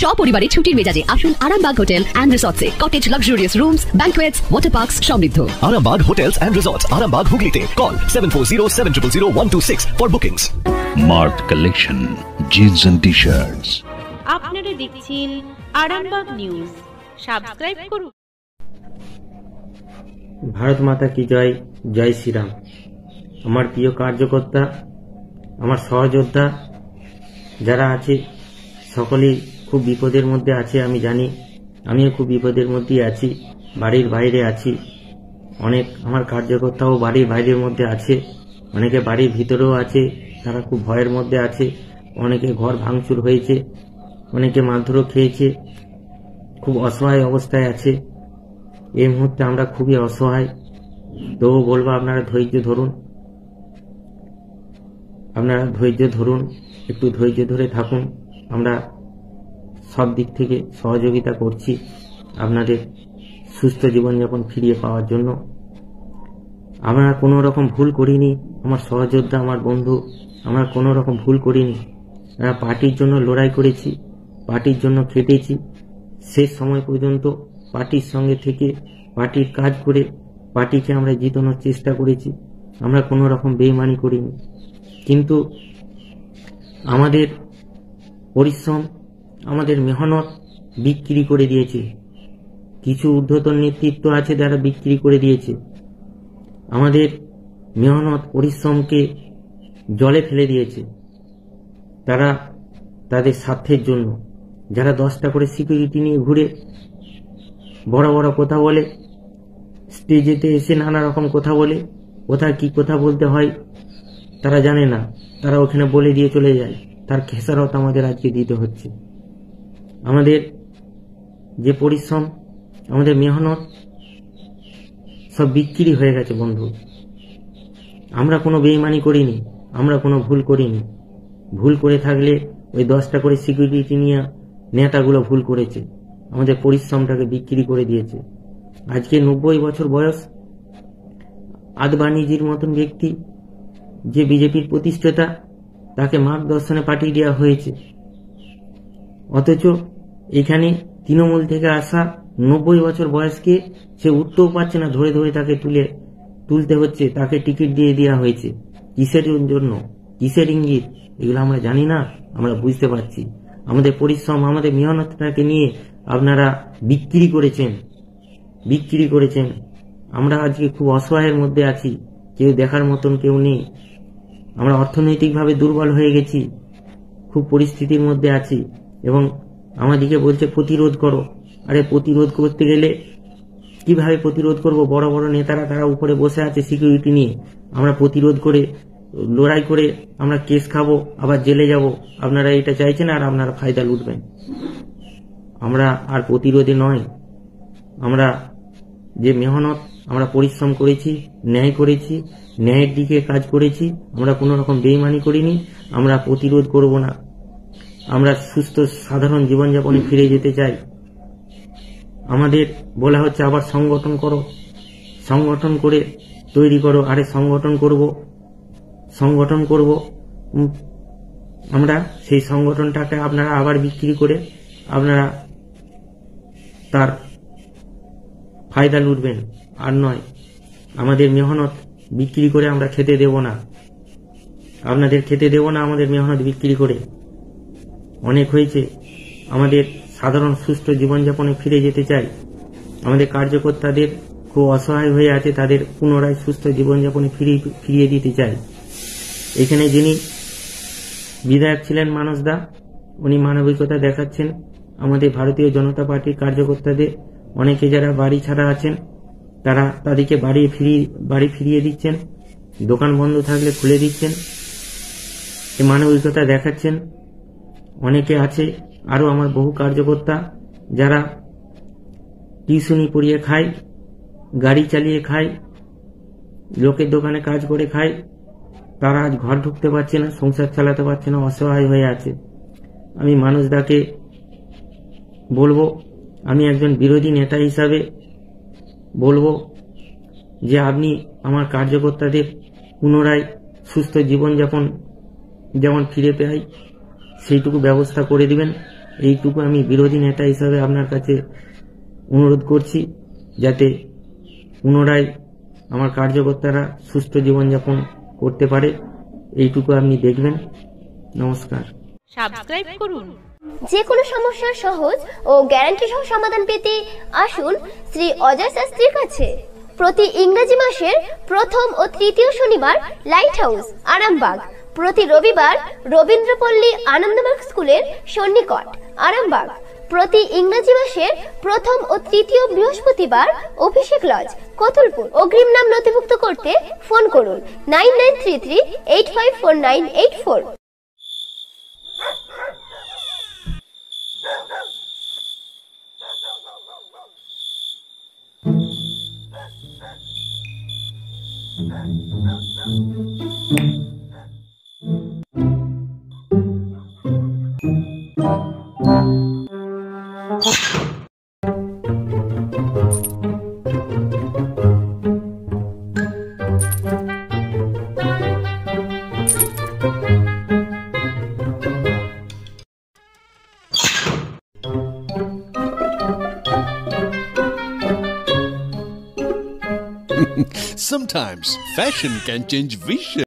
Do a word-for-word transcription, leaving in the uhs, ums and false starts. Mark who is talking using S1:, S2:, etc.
S1: সপরিবারে ছুটির মেজাজে আসুন আরামবাগ হোটেল অ্যান্ড রিসর্টসে। Cottage, luxurious rooms, banquets, water parks সমৃদ্ধ।
S2: Arambag Hotels and Resorts, Arambag Hooghly. Call seven four zero seven zero zero one two six for bookings.
S3: Mart Collection, jeans and t-shirts.
S4: আপনারা দেখছেন Arambagh news. Subscribe করুন।
S5: ভারত মাতা কি জয়, জয় শ্রীরাম। আমার প্রিয় কার্যকর্তা, আমার সহযোদ্ধা যারা আছে সকলেই খুব বিপদের মধ্যে আছে, আমি জানি। আমিও খুব বিপদের মধ্যেই আছি, বাড়ির বাইরে আছি। অনেক আমার কার্যকর্তাও বাড়ির বাইরের মধ্যে আছে, অনেকে বাড়ির ভিতরেও আছে, তারা খুব ভয়ের মধ্যে আছে। অনেকে ঘর ভাঙচুর হয়েছে, অনেকে মারধরও খেয়েছে, খুব অসহায় অবস্থায় আছে। এই মুহূর্তে আমরা খুবই অসহায়। তবু বলবো আপনারা ধৈর্য ধরুন, আপনারা ধৈর্য ধরুন, একটু ধৈর্য ধরে থাকুন। আমরা সব দিক থেকে সহযোগিতা করছি আপনাদের সুস্থ জীবনযাপন ফিরিয়ে পাওয়ার জন্য। আমরা কোনো রকম ভুল করিনি, আমার সহযোদ্ধা, আমার বন্ধু, আমরা কোনো রকম ভুল করিনি। আমরা পার্টির জন্য লড়াই করেছি, পার্টির জন্য খেটেছি, শেষ সময় পর্যন্ত পার্টির সঙ্গে থেকে পার্টির কাজ করে পার্টিকে আমরা জিতানোর চেষ্টা করেছি। আমরা কোনো রকম বেইমানি করিনি, কিন্তু আমাদের পরিশ্রম, আমাদের মেহনত বিক্রি করে দিয়েছে। কিছু ঊর্ধ্বতন নেতৃত্ব আছে যারা বিক্রি করে দিয়েছে আমাদের মেহনত পরিশ্রমকে জলে ফেলে দিয়েছে। তারা তাদের স্বার্থের জন্য, যারা দশটা করে সিকিউরিটি নিয়ে ঘুরে বড় বড় কথা বলে, স্টেজেতে এসে নানা রকম কথা বলে, কোথায় কি কথা বলতে হয় তারা জানে না, তারা ওখানে বলে দিয়ে চলে যায়। তার খেসারত আমাদের আজকে দিতে হচ্ছে। আমাদের যে পরিশ্রম, আমাদের মেহনত সব বিক্রি হয়ে গেছে বন্ধু। আমরা কোনো বেইমানি করিনি, আমরা কোনো ভুল করিনি। ভুল করে থাকলে ওই দশটা করে সিকিউরিটি নিয়ে নেতাগুলো ভুল করেছে, আমাদের পরিশ্রমটাকে বিক্রি করে দিয়েছে। আজকে নব্বই বছর বয়স আদবানিজির মতন ব্যক্তি, যে বিজেপির প্রতিষ্ঠাতা, তাকে মার্গদর্শনে পাঠিয়ে দেওয়া হয়েছে। অথচ এখানে তৃণমূল থেকে আসা নব্বই বছর বয়সকে সে উঠতেও পারছে না, ধরে ধরে তাকে তুলে তুলতে হচ্ছে, তাকে টিকিট দিয়ে দেওয়া হয়েছে। কিসের জন্য, কিসের ইঙ্গিত, এগুলো আমরা জানি না, আমরা বুঝতে পারছি। আমাদের পরিশ্রম, আমাদের মেহনতটাকে নিয়ে আপনারা বিক্রি করেছেন, বিক্রি করেছেন। আমরা আজকে খুব অসহায়ের মধ্যে আছি, কেউ দেখার মতন কেউ নেই। আমরা অর্থনৈতিকভাবে দুর্বল হয়ে গেছি, খুব পরিস্থিতির মধ্যে আছি। এবং আমাদেরকে বলছে প্রতিরোধ করো। আরে প্রতিরোধ করতে গেলে কিভাবে প্রতিরোধ করব? বড় বড় নেতারা তারা উপরে বসে আছে সিকিউরিটি নিয়ে। আমরা প্রতিরোধ করে লড়াই করে আমরা কেস খাবো, আবার জেলে যাব। আপনারা এটা চাইছেন আর আপনারা ফায়দা লুটবেন। আমরা আর প্রতিরোধে নয়, আমরা যে মেহনত, আমরা পরিশ্রম করেছি, ন্যায় করেছি, ন্যায়ের দিকে কাজ করেছি। আমরা কোনো রকম বেইমানি করিনি, আমরা প্রতিরোধ করব না। আমরা সুস্থ সাধারণ জীবনযাপনে ফিরে যেতে চাই। আমাদের বলা হচ্ছে আবার সংগঠন করো, সংগঠন করে তৈরি করো। আরে সংগঠন করব, সংগঠন করব, আমরা সেই সংগঠনটাকে আপনারা আবার বিক্রি করে আপনারা তার ফায়দা লুটবেন, আর নয়। আমাদের মেহনত বিক্রি করে আমরা খেতে দেব না, আপনাদের খেতে দেব না আমাদের মেহনত বিক্রি করে। অনেক হয়েছে, আমাদের সাধারণ সুস্থ জীবনযাপনে ফিরে যেতে চাই। আমাদের কার্যকর্তাদের খুব অসহায় হয়ে আছে, তাদের পুনরায় সুস্থ জীবনযাপনে ফিরিয়ে ফিরিয়ে দিতে চাই। এখানে যিনি বিধায়ক ছিলেন মানস দা, উনি মানবিকতা দেখাচ্ছেন আমাদের ভারতীয় জনতা পার্টির কার্যকর্তাদের। অনেকে যারা বাড়ি ছাড়া আছেন তারা তাদেরকে বাড়ি ফিরিয়ে বাড়ি ফিরিয়ে দিচ্ছেন, দোকান বন্ধ থাকলে খুলে দিচ্ছেন, এই মানবিকতা দেখাচ্ছেন। অনেকে আছে আরো আমার বহু কার্যকর্তা যারা টিউশনি পড়িয়ে খায়, গাড়ি চালিয়ে খায়, লোকের দোকানে কাজ করে খায়, তারা আজ ঘর ঢুকতে পারছে না, সংসার চালাতে পারছে না, অসহায় হয়ে আছে। আমি মানুষ দাকে বলবো, আমি একজন বিরোধী নেতা হিসাবে বলবো যে আপনি আমার কার্যকর্তাদের পুনরায় সুস্থ জীবনযাপন যেমন ফিরে পাই সেইটুকু ব্যবস্থা করে দিবেন। এইটুকু আমি বিরোধী নেতা হিসাবে আপনার কাছে অনুরোধ করছি, যাতে পুনরায় আমার কার্যকর্তারা সুস্থ জীবনযাপন করতে পারে, এইটুকু আপনি দেখবেন। নমস্কার।
S4: সাবস্ক্রাইব করুন।
S6: যে কোনো সমস্যার সহজ ও গ্যারান্টি সহ সমাধান পেতে আসুন শ্রী অজয় শাস্ত্রীর কাছে। প্রতি ইংরেজি মাসের প্রথম ও তৃতীয় শনিবার লাইট হাউস আরামবাগ, প্রতি রবিবার রবীন্দ্রপল্লী আনন্দমার্গ স্কুলের সন্নিকট আরামবাগ, প্রতি ইংরেজি মাসের প্রথম ও তৃতীয় বৃহস্পতিবার অভিষেক লজ কতুলপুর। অগ্রিম নাম নথিভুক্ত করতে ফোন করুন nine nine three three eight five four nine eight four.
S7: Sometimes fashion can change vision.